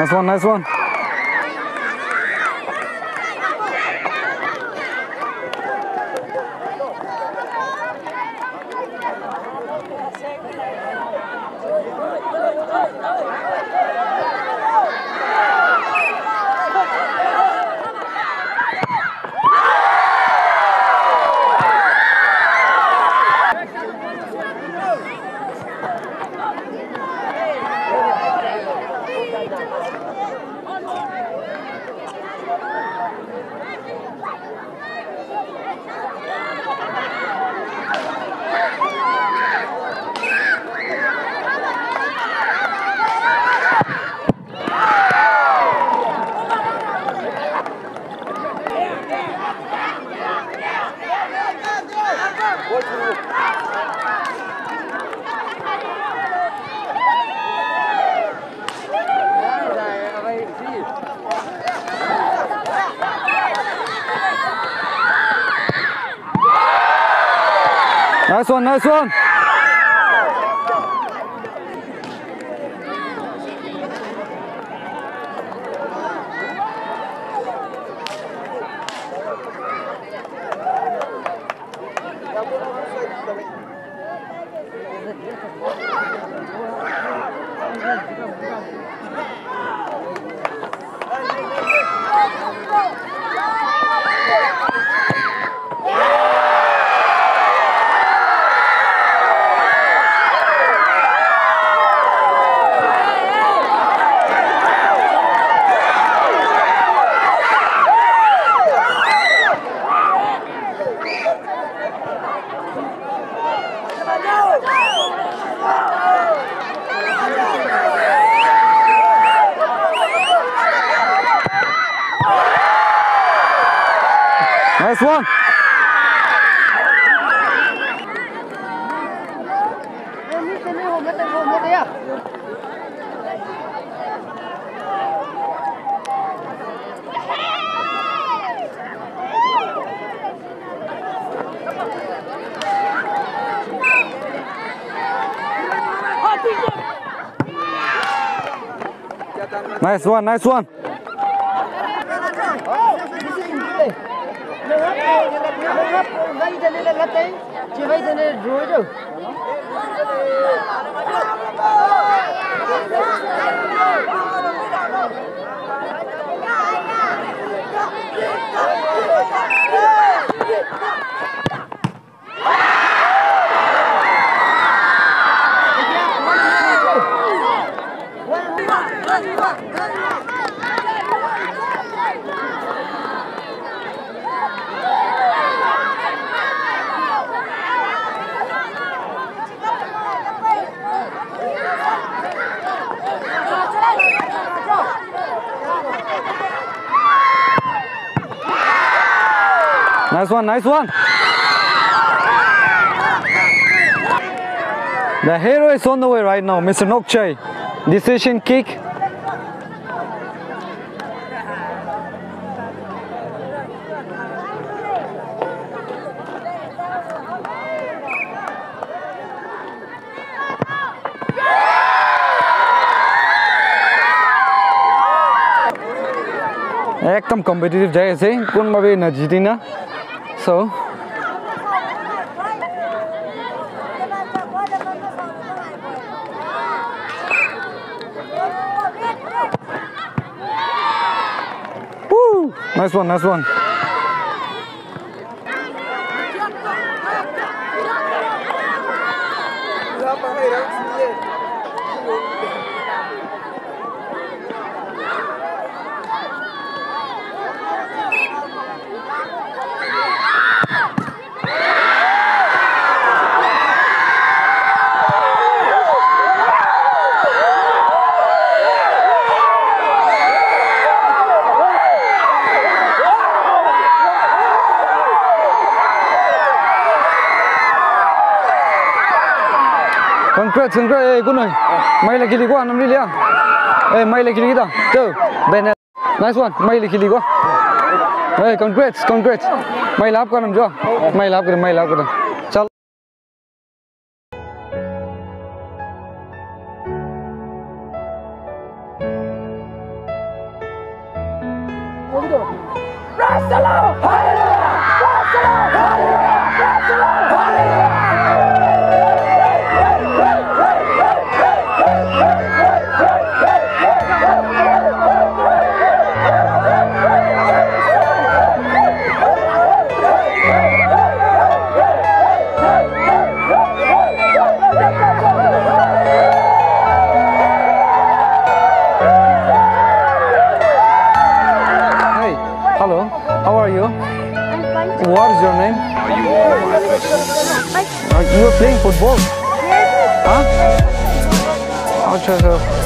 Nice one, nice one. Nice one, nice one. Nice one. Nice one, nice one. Nice one, nice one. The hero is on the way right now, Mr. Nokchai. Decision kick. एकदम competitive जग्गा चाहिँ कुन भावे नजितिन so woo, nice one, nice one. Congrats, congrats, hey, good night. Maila kili ko, anam liya. Hey, maila kili kita. Go, Ben. Nice one, maila kili ko. Hey, congrats, congrats. Maila aap karam jo. Maila aap karam. Chal. Hello, how are you? I'm fine. What is your name? You are playing football? Yes. Huh? Acha,